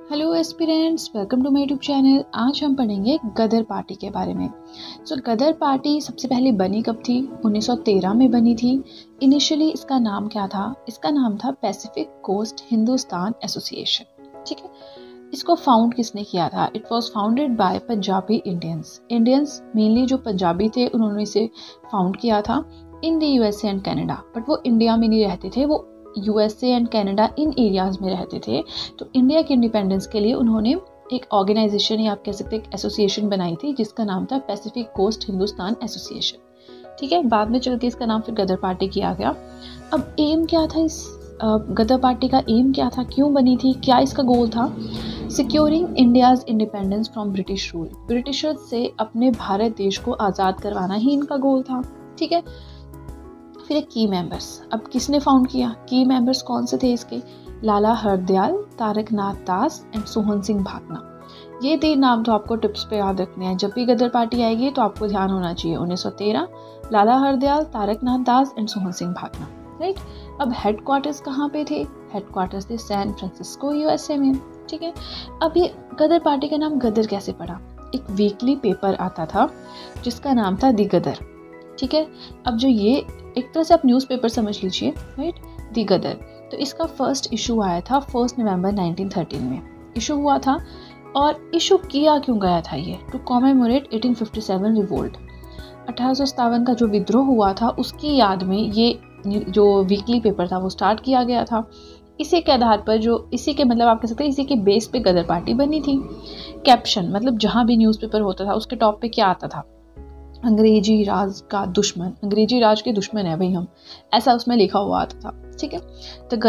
Hello aspirants, welcome to my YouTube channel. आज हम पढ़ेंगे गदर पार्टी के बारे में। गदर पार्टी सबसे पहले बनी कब थी? 1913 में बनी थी। इनिशियली इसका नाम क्या था? इसका नाम था पैसिफिक कोस्ट हिंदुस्तान एसोसिएशन। ठीक है, इसको फाउंड किसने किया था? It was founded by Punjabi Indians mainly जो पंजाबी थे उन्होंने इसे फाउंड किया था in the USA and Canada. But वो इंडिया में नहीं रहते थे, वो USA and Canada in areas में रहते थे। तो इंडिया के इंडिपेंडेंस के लिए उन्होंने एक ऑर्गेनाइजेशन या आप कह सकते हैं एक एसोसिएशन बनाई थी जिसका नाम था पैसिफिक कोस्ट हिंदुस्तान एसोसिएशन। ठीक है, बाद में चल के इसका नाम फिर गदर पार्टी किया गया। अब एम क्या था इस गदर पार्टी का? एम क्या था, क्यों बनी थी, क्या इसका गोल था? Securing India's independence from British rule. Britishers से अपने भारत देश को आज़ाद करवाना ही इनका गोल था। ठीक है, फिर की मेंबर्स। अब किसने फाउंड किया? की मेंबर्स कौन से थे इसके? लाला हरदयाल, तारक नाथ दास एंड सोहन सिंह भागना। ये 3 नाम तो आपको टिप्स पे याद रखने हैं। जब भी गदर पार्टी आएगी तो आपको ध्यान होना चाहिए 1913, लाला हरदयाल, तारक नाथ दास एंड सोहन सिंह भागना। राइट। अब हेडक्वार्टर्स कहाँ पे थे? हेडक्वार्टर्स थे सैन फ्रांसिस्को यूएसए में। ठीक है, अब ये गदर पार्टी का नाम गदर कैसे पड़ा? एक वीकली पेपर आता था जिसका नाम था दी गदर। ठीक है, अब जो ये एक तरह से आप न्यूज़पेपर समझ लीजिए, राइट, दी गदर। तो इसका फर्स्ट इशू आया था 1 नवंबर 1913 में इशू हुआ था। और इशू किया क्यों गया था? ये टू कॉमेमोरेट 1857 रिवोल्ट। 1857 का जो विद्रोह हुआ था उसकी याद में ये जो वीकली पेपर था वो स्टार्ट किया गया था। इसी के आधार पर जो इसी के मतलब आप कह सकते हैं इसी के बेस पे गदर पार्टी बनी थी। कैप्शन मतलब जहाँ भी न्यूज़पेपर होता था उसके टॉप पे क्या आता था? अंग्रेजी राज का दुश्मन, अंग्रेजी राज के दुश्मन है भाई हम, ऐसा उसमें लिखा हुआ आता था। ठीक है, तो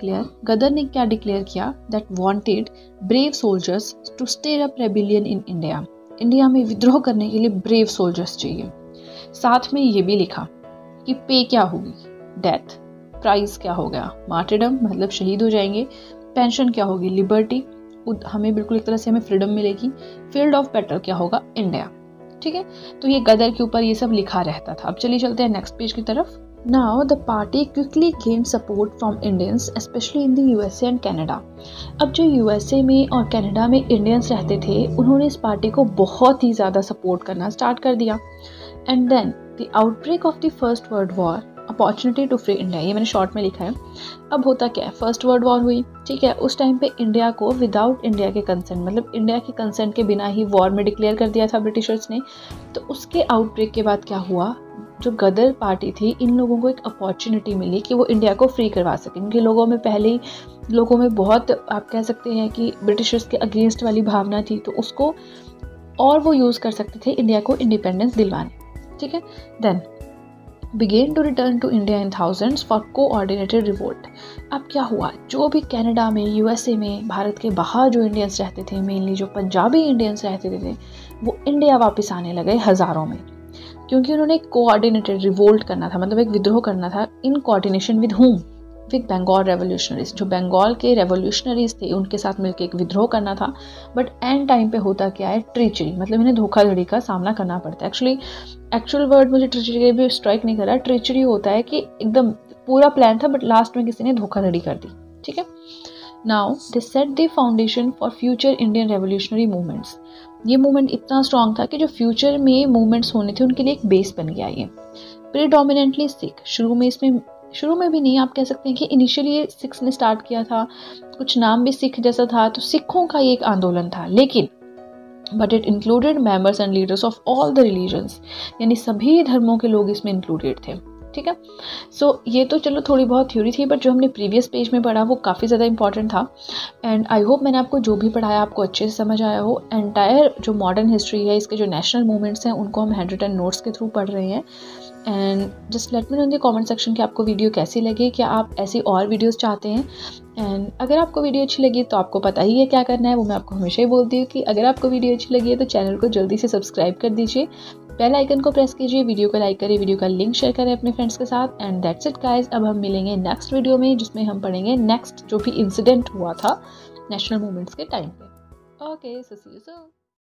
गदर ने क्या डिक्लेयर किया? That wanted brave soldiers to stir up rebellion in India. India में विद्रोह करने के लिए ब्रेव सोल्जर्स चाहिए। साथ में ये भी लिखा कि पे क्या होगी? डेथ। प्राइस क्या हो गया? मार्टिरडम मतलब शहीद हो जाएंगे। पेंशन क्या होगी? लिबर्टी, हमें बिल्कुल एक तरह से हमें फ्रीडम मिलेगी। फील्ड ऑफ बैटल क्या होगा? इंडिया। ठीक है, तो ये गदर के ऊपर ये सब लिखा रहता था। अब चलिए चलते हैं नेक्स्ट पेज की तरफ। Now the party quickly gain support from Indians specially in the USA and Canada. अब जो यूएसए में और कनाडा में इंडियंस रहते थे उन्होंने इस पार्टी को बहुत ही ज़्यादा सपोर्ट करना स्टार्ट कर दिया। And then the outbreak of the first world war, opportunity to free India, ये मैंने शॉर्ट में लिखा है। अब होता क्या है, फर्स्ट वर्ल्ड वॉर हुई। ठीक है, उस टाइम पे इंडिया को विदाउट इंडिया के कंसेंट मतलब इंडिया के कंसेंट के बिना ही वॉर में डिक्लेयर कर दिया था ब्रिटिशर्स ने। तो उसके आउटब्रेक के बाद क्या हुआ? जो गदर पार्टी थी इन लोगों को एक अपॉर्चुनिटी मिली कि वो इंडिया को फ्री करवा सकें। उनके लोगों में पहले ही लोगों में बहुत आप कह सकते हैं कि ब्रिटिशर्स के अगेंस्ट वाली भावना थी, तो उसको और वो यूज़ कर सकते थे इंडिया को इंडिपेंडेंस दिलवाने। ठीक है, then began to return to India in thousands for coordinated revolt। अब क्या हुआ? जो भी कनाडा में, यूएसए में, भारत के बाहर जो इंडियंस रहते थे, मेनली जो पंजाबी इंडियंस रहते थे वो इंडिया वापस आने लगे हज़ारों में, क्योंकि उन्होंने कोऑर्डिनेटेड रिवोल्ट करना था, मतलब एक विद्रोह करना था। In coordination with whom? With Bengal revolutionaries. जो बंगाल के रेवोल्यूशनरीज थे उनके साथ मिलकर एक विद्रोह करना था। बट एंड टाइम पे होता क्या है? ट्रीचरी, मतलब इन्हें धोखाधड़ी का सामना करना पड़ता है। एक्चुअल वर्ड मुझे ट्रीचरी भी स्ट्राइक नहीं कर रहा। ट्रीचरी होता है कि एकदम पूरा प्लान था बट लास्ट में किसी ने धोखाधड़ी कर दी। ठीक है, now they set the foundation for future Indian revolutionary movements. ये मूवमेंट इतना स्ट्रांग था कि जो फ्यूचर में मूवमेंट्स होने थे उनके लिए एक बेस बन गया ये। प्रीडोमिनेंटली सिख, शुरू में भी नहीं, आप कह सकते हैं कि इनिशियली ये सिख्स ने स्टार्ट किया था, कुछ नाम भी सिख जैसा था, तो सिखों का ये एक आंदोलन था। लेकिन but it included members and leaders of all the religions, यानी सभी धर्मों के लोग इसमें इंक्लूडेड थे। ठीक है, ये तो चलो थोड़ी बहुत थ्योरी थी, बट जो हमने प्रीवियस पेज में पढ़ा वो काफ़ी ज़्यादा इंपॉर्टेंट था। एंड आई होप मैंने आपको जो भी पढ़ाया आपको अच्छे से समझ आया हो। एंटायर जो मॉडर्न हिस्ट्री है, इसके जो नेशनल मूवमेंट्स हैं उनको हम हैंड रिटन नोट्स के थ्रू पढ़ रहे हैं। And just let me know in the comment section कि आपको वीडियो कैसी लगी, क्या आप ऐसी और वीडियोस चाहते हैं। एंड अगर आपको वीडियो अच्छी लगी तो आपको पता ही है क्या करना है, वो मैं आपको हमेशा ही बोलती हूँ कि अगर आपको वीडियो अच्छी लगी है तो चैनल को जल्दी से सब्सक्राइब कर दीजिए, बेल आइकन को प्रेस कीजिए, वीडियो को लाइक करिए, वीडियो का लिंक शेयर करें अपने फ्रेंड्स के साथ। एंड दैट्स इट गाइस, अब हम मिलेंगे नेक्स्ट वीडियो में जिसमें हम पढ़ेंगे नेक्स्ट जो भी इंसिडेंट हुआ था नेशनल मूवमेंट्स के टाइम पे। Okay, so see you soon.